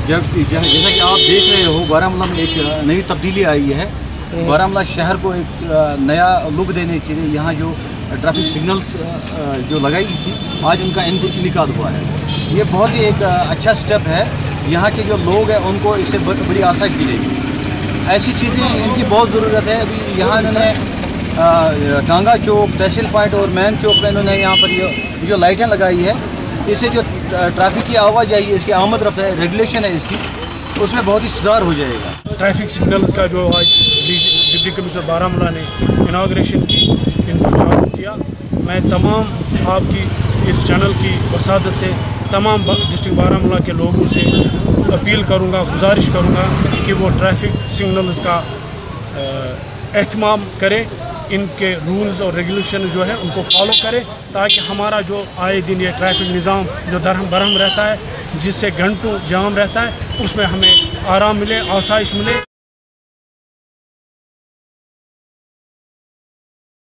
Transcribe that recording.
جیسا کہ آپ دیکھ رہے ہو بارامولہ میں ایک نئی تبدیلی آئی ہے. بارامولہ شہر کو ایک نیا لک دینے کے لیے یہاں جو ٹریفک سگنلز جو لگائی تھی آج ان کا انعقاد ہوا ہے. یہ بہت ہی ایک اچھا سٹیپ ہے. یہاں کے جو لوگ ہیں ان کو اس سے بڑی آسائش ملے گی. ایسی چیزیں ان کی بہت ضرورت ہے. ابھی یہاں انہوں نے ٹانگا چوک, تحصیل پوائنٹ اور مین چوک میں انہوں نے یہاں پر یہ جو لائٹیں لگائی ہے اس سے جو ٹریفک کی آواجائی ہے, اس کی آمد رفت ہے, ریگولیشن ہے اس کی, اس میں بہت ہی سدھار ہو جائے گا. ٹریفک سگنلز کا جو آج ڈپٹی کمشنر بارامولہ نے اناگریشن کی, ان کو چالو کیا, میں تمام آپ کی اس چینل کی وسادت سے تمام ڈسٹرکٹ بارامولہ کے لوگوں سے اپیل کروں گا, گزارش کروں گا کہ وہ ٹریفک سگنلز کا اہتمام کریں, ان کے رولز اور ریگولیشن جو ہے ان کو فالو کریں, تاکہ ہمارا جو آئے دن یہ ٹریفک نظام جو درہم برہم رہتا ہے, جس سے گھنٹوں جام رہتا ہے, اس میں ہمیں آرام ملے, آسائش ملے.